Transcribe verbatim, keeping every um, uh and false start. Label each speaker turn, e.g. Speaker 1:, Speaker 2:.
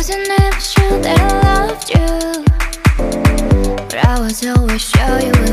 Speaker 1: wasn't ever sure that I loved you, but I was always sure you were